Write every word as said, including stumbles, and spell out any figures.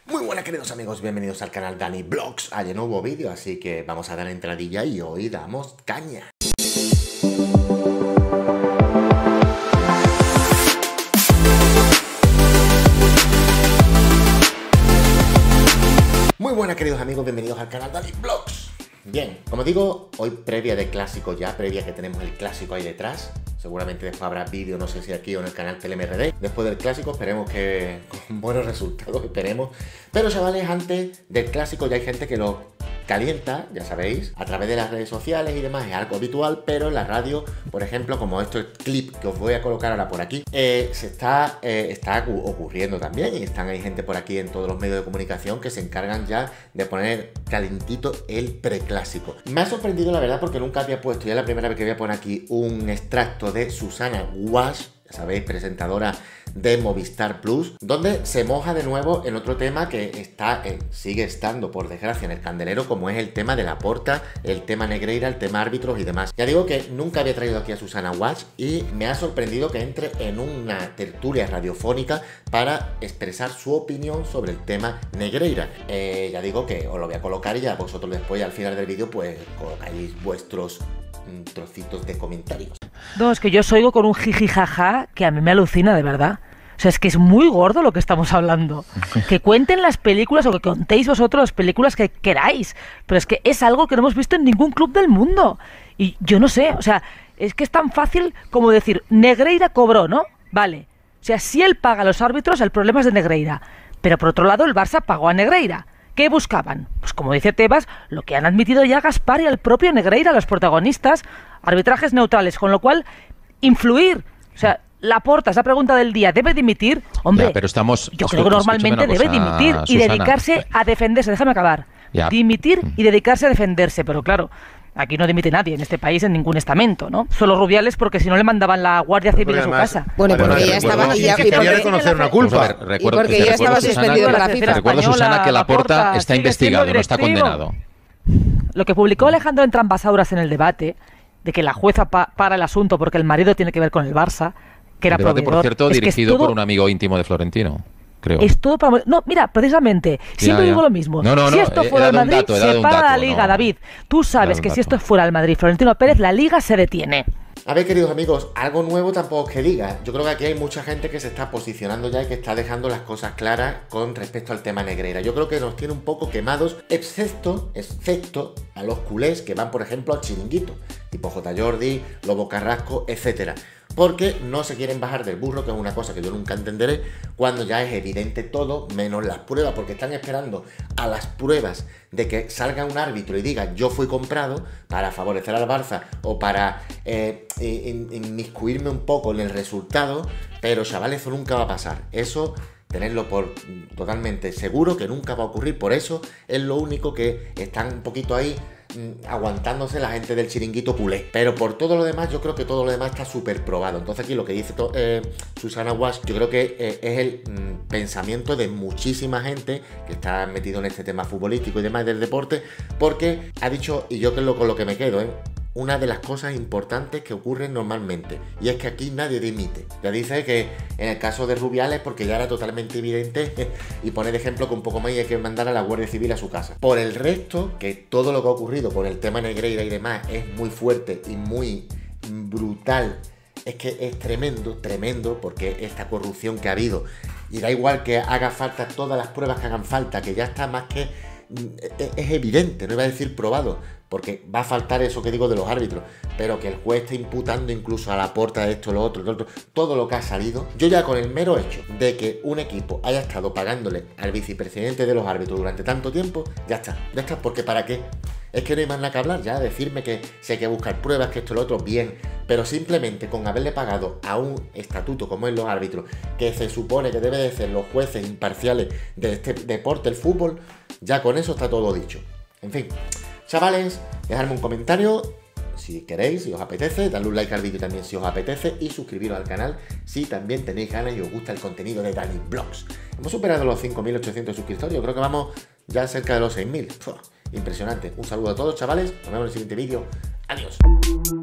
Muy buenas queridos amigos, bienvenidos al canal Dani Vlogs. Hay un nuevo vídeo, así que vamos a dar entradilla y hoy damos caña. Muy buenas queridos amigos, bienvenidos al canal Dani Vlogs. Bien, como digo, hoy previa de clásico ya, previa que tenemos el clásico ahí detrás. Seguramente después habrá vídeo, no sé si aquí o en el canal T L M R D. Después del clásico, esperemos que con buenos resultados, esperemos. Pero chavales, antes del clásico ya hay gente que lo calienta, ya sabéis, a través de las redes sociales y demás. Es algo habitual, pero en la radio, por ejemplo, como esto es clip que os voy a colocar ahora por aquí, eh, se está, eh, está ocurriendo también. Y están ahí gente por aquí en todos los medios de comunicación que se encargan ya de poner calentito el preclásico. Me ha sorprendido la verdad porque nunca había puesto, ya es la primera vez que voy a poner aquí un extracto de Susana Wash, ya sabéis, presentadora de Movistar Plus, donde se moja de nuevo en otro tema que está, eh, sigue estando por desgracia en el candelero, como es el tema de Laporta, el tema Negreira, el tema árbitros y demás. Ya digo que nunca había traído aquí a Susana Wash y me ha sorprendido que entre en una tertulia radiofónica para expresar su opinión sobre el tema Negreira. Eh, ya digo que os lo voy a colocar y ya vosotros después al final del vídeo pues colocáis vuestros trocitos de comentarios. No, es que yo os oigo con un jijijaja que a mí me alucina de verdad. O sea, es que es muy gordo lo que estamos hablando. Que cuenten las películas o que contéis vosotros las películas que queráis. Pero es que es algo que no hemos visto en ningún club del mundo. Y yo no sé, o sea, es que es tan fácil como decir, Negreira cobró, ¿no? Vale. O sea, si él paga a los árbitros, el problema es de Negreira. Pero por otro lado, el Barça pagó a Negreira. ¿Qué buscaban? Pues como dice Tebas, lo que han admitido ya Gaspar y el propio Negreira, los protagonistas, arbitrajes neutrales, con lo cual, influir. O sea, Laporta, esa pregunta del día, ¿debe dimitir? Hombre, ya, pero estamos, yo creo que normalmente debe dimitir y Susana, dedicarse a defenderse. Déjame acabar. Ya. Dimitir y dedicarse a defenderse, pero claro, aquí no dimite nadie en este país en ningún estamento, ¿no? Solo Rubiales porque si no le mandaban la Guardia Civil a su casa. Bueno, porque bueno, ya estaba... Y ya, que quería reconocer una culpa. Ver, recuerdo, y porque ya estaba suspendido de la FIFA. Recuerdo, Susana, que Laporta está investigado, no está condenado. Lo que publicó Alejandro Entrambasauras en el debate, de que la jueza pa para el asunto porque el marido tiene que ver con el Barça, que era el debate, proveedor. Por cierto, es dirigido todo... por un amigo íntimo de Florentino. Creo. Es todo para... No, mira, precisamente, siempre ya, ya. digo lo mismo. No, no, si no, esto fuera el Madrid, dato, se para dato, la Liga, no. David. Tú sabes que si esto fuera el Madrid, Florentino Pérez, la Liga se detiene. A ver, queridos amigos, algo nuevo tampoco es que diga. Yo creo que aquí hay mucha gente que se está posicionando ya y que está dejando las cosas claras con respecto al tema Negreira. Yo creo que nos tiene un poco quemados, excepto, excepto a los culés que van, por ejemplo, al chiringuito, tipo J. Jordi, Lobo Carrasco, etcétera. Porque no se quieren bajar del burro, que es una cosa que yo nunca entenderé, cuando ya es evidente todo, menos las pruebas, porque están esperando a las pruebas de que salga un árbitro y diga yo fui comprado para favorecer al Barça o para eh, inmiscuirme un poco en el resultado, pero chavales, eso nunca va a pasar. Eso... tenerlo por totalmente seguro que nunca va a ocurrir. Por eso es lo único que están un poquito ahí mmm, aguantándose la gente del chiringuito culé. Pero por todo lo demás, yo creo que todo lo demás está súper probado. Entonces aquí lo que dice eh, Susana Wash, yo creo que eh, es el mmm, pensamiento de muchísima gente que está metido en este tema futbolístico y demás del deporte, porque ha dicho, y yo que es lo, con lo que me quedo, ¿eh? una de las cosas importantes que ocurren normalmente, y es que aquí nadie dimite. Ya dice que en el caso de Rubiales, porque ya era totalmente evidente, y pone de ejemplo que un poco más hay que mandar a la Guardia Civil a su casa. Por el resto, que todo lo que ha ocurrido con el tema Negreira y demás es muy fuerte y muy brutal, es que es tremendo, tremendo, porque esta corrupción que ha habido, y da igual que haga falta todas las pruebas que hagan falta, que ya está más que... es evidente, no iba a decir probado, porque va a faltar eso que digo de los árbitros, pero que el juez esté imputando incluso a Laporta de esto, lo otro, lo otro, todo lo que ha salido. Yo ya con el mero hecho de que un equipo haya estado pagándole al vicepresidente de los árbitros durante tanto tiempo, ya está, ya está, porque ¿para qué? Es que no hay más nada que hablar ya, decirme que si hay que buscar pruebas, que esto, lo otro, bien, pero simplemente con haberle pagado a un estatuto como es los árbitros, que se supone que debe de ser los jueces imparciales de este deporte, el fútbol, ya con eso está todo dicho. En fin, chavales, dejadme un comentario si queréis, si os apetece, dadle un like al vídeo también si os apetece y suscribiros al canal si también tenéis ganas y os gusta el contenido de Dani Vlogs. Hemos superado los cinco mil ochocientos suscriptores, yo creo que vamos ya cerca de los seis mil. Impresionante. Un saludo a todos, chavales, nos vemos en el siguiente vídeo. Adiós.